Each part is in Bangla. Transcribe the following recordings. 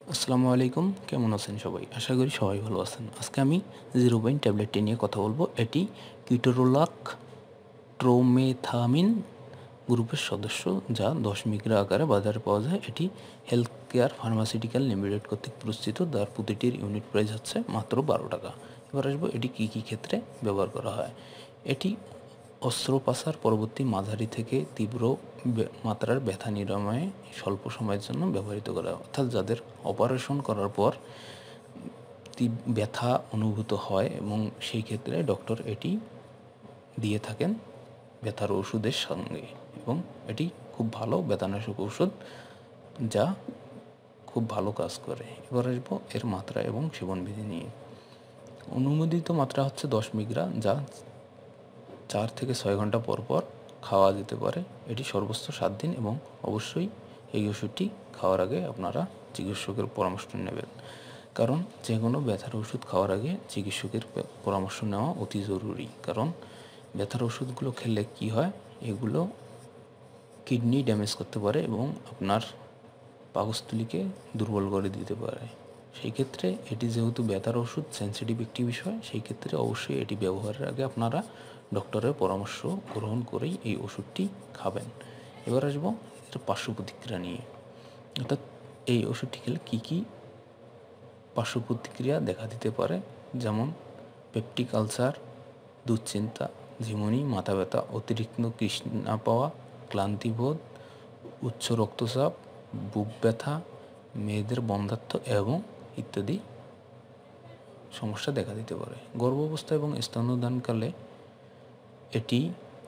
আসসালামু আলাইকুম, কেমন আছেন সবাই? আশা করি সবাই ভালো আছেন। আজকে আমি জিরোবাইন ট্যাবলেটটি নিয়ে কথা বলবো। এটি কিটোরোলাক ট্রোমেথামিন গ্রুপের সদস্য, যা 10 মিগ্রা আকারে বাজারে পাওয়া যায়। এটি হেলথ কেয়ার ফার্মাসিউটিক্যাল লিমিটেড কর্তৃক প্রস্তুত, যার প্রতিটির ইউনিট প্রাইস হচ্ছে মাত্র 12 টাকা। এবার আসবো এটি কী কী ক্ষেত্রে ব্যবহার করা হয়। এটি অস্ত্রোপচার পরবর্তী মাঝারি থেকে তীব্র মাত্রার ব্যথা নিরাময়ে স্বল্প সময়ের জন্য ব্যবহৃত করা হয়। অর্থাৎ যাদের অপারেশন করার পর ব্যথা অনুভূত হয় এবং সেই ক্ষেত্রে ডক্টর এটি দিয়ে থাকেন ব্যথার ওষুধের সঙ্গে, এবং এটি খুব ভালো ব্যথানাশক ওষুধ, যা খুব ভালো কাজ করে। এবার আসবো এর মাত্রা এবং সেবনবিধি নিয়ে। অনুমোদিত মাত্রা হচ্ছে 10 মিগ্রা, যা 4 থেকে 6 ঘন্টা পর পর খাওয়া যেতে পারে। এটি সর্বোচ্চ 7 দিন, এবং অবশ্যই এই ওষুধটি খাওয়ার আগে আপনারা চিকিৎসকের পরামর্শ নেবেন, কারণ যে কোনো ব্যথার ওষুধ খাওয়ার আগে চিকিৎসকের পরামর্শ নেওয়া অতি জরুরি। কারণ ব্যথার ওষুধগুলো খেলে কি হয়, এগুলো কিডনি ড্যামেজ করতে পারে এবং আপনার পাকস্থলীকে দুর্বল করে দিতে পারে। সেই ক্ষেত্রে এটি যেহেতু ব্যথার ওষুধ, সেন্সিটিভ একটি বিষয়, সেই ক্ষেত্রে অবশ্যই এটি ব্যবহারের আগে আপনারা ডক্টরের পরামর্শ গ্রহণ করেই এই ওষুধটি খাবেন। এবার আসবো এর পার্শ্ব প্রতিক্রিয়া নিয়ে, অর্থাৎ এই ওষুধটি খেলে কী কী পার্শ্ব প্রতিক্রিয়া দেখা দিতে পারে, যেমন পেপটিক আলসার, দুশ্চিন্তা, ঝিমুনি, মাথা ব্যথা, অতিরিক্ত তৃষ্ণা পাওয়া, ক্লান্তিবোধ, উচ্চ রক্তচাপ, বুক ব্যথা, মেয়েদের বন্ধ্যাত্ব এবং ইত্যাদি সমস্যা দেখা দিতে পারে। গর্ভাবস্থা এবং স্তন্যদানকালে এটি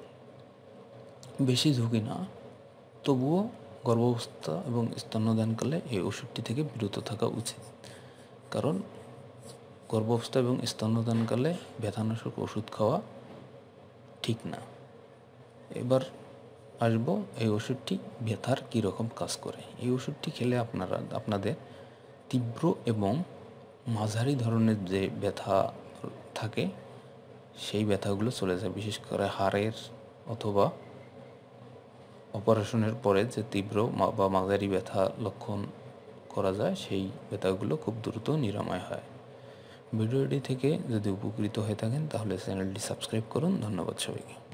বেশি ঝুঁকি না, তবুও গর্ভাবস্থা এবং স্তন্যদানকালে এই ওষুধটি থেকে বিরত থাকা উচিত, কারণ গর্ভাবস্থা এবং স্তন্যদানকালে ব্যথানাশক ওষুধ খাওয়া ঠিক না। এবার আসবো এই ওষুধটি ব্যথার কীরকম কাজ করে। এই ওষুধটি খেলে আপনাদের তীব্র এবং মাঝারি ধরনের যে ব্যথা থাকে, সেই ব্যথাগুলো চলে যায়। বিশেষ করে হাড়ের অথবা অপারেশনের পরে যে তীব্র বা মাঝারি ব্যথা লক্ষণ করা যায়, সেই ব্যথাগুলো খুব দ্রুত নিরাময় হয়। ভিডিওটি থেকে যদি উপকৃত হয়ে থাকেন তাহলে চ্যানেলটি সাবস্ক্রাইব করুন। ধন্যবাদ সবাইকে।